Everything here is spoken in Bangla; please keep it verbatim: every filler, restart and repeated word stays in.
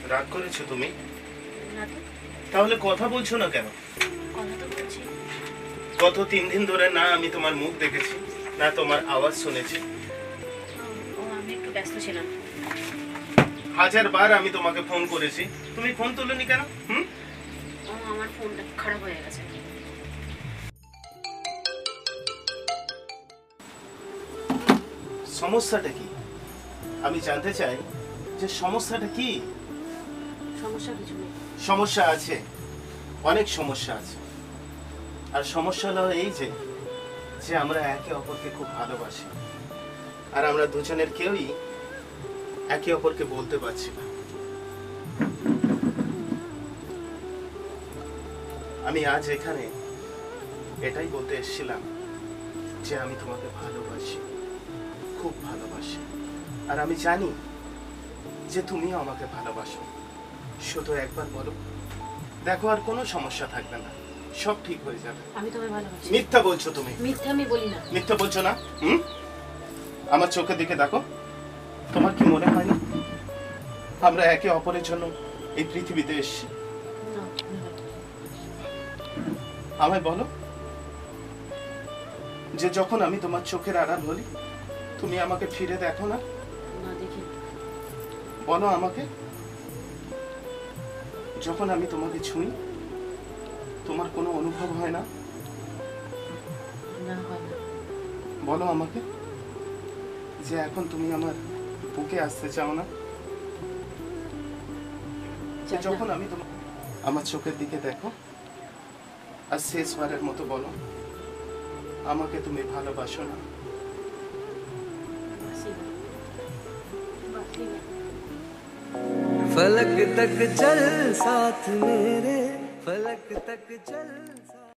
রাগ করেছো তুমি? না তো। তাহলে কথা বলছো না কেন? কথা তো বলছি। গত তিন দিন ধরে না আমি তোমার মুখ দেখেছি, না তোমার আওয়াজ শুনেছি। ও আমি একটু ব্যস্ত ছিলাম। হাজার বার আমি তোমাকে ফোন করেছি, তুমি ফোন তুলোনি কেন? হুম? ও আমার ফোনটা খারাপ হয়ে গেছে। সমস্যাটা কি? আমি জানতে চাই যে সমস্যাটা কি? সমস্যা কিছু নেই। সমস্যা আছে, অনেক সমস্যা আছে। আর সমস্যা হলো এই যে যে আমরা একে অপরকে খুব ভালোবাসি, আর আমরা দুজনের কেউই একে অপরকে বলতে পারছি না। আমি আজ এখানে এটাই বলতে এসেছিলাম যে আমি তোমাকে ভালোবাসি, খুব ভালোবাসি। আর আমি জানি যে তুমিও আমাকে ভালোবাসো। শুধু একবার বলো, দেখো আর কোনো সমস্যা থাকবে না, সব ঠিক হয়ে যাবে। আমি তোমায় ভালোবাসি। মিথ্যা বলছো তুমি। মিথ্যা আমি বলি না। মিথ্যা বলছো না? হুম? আমার চোখের দিকে দেখো, তোমার কি মনে হয় না আমরা একে অপরের জন্য এই পৃথিবীতে এসেছি? না, না। আমায় বলো যে যখন আমি তোমার চোখের আড়াল হলি তুমি আমাকে ফিরে দেখো না? না দেখি। বলো আমাকে, যখন আমি তোমাকে ছুঁই তোমার কোনো অনুভব হয় না? না হয় না। বলো আমাকে যে এখন তুমি আমার বুকে আসতে চাও না? যে চাই না। যখন আমি তোমার আমার চোখের দিকে দেখো আর শেষবারের মতো বলো আমাকে তুমি ভালোবাসো না? বাসি না। বাসি না। फलक तक चल साथ मेरे, फलक तक चल साथ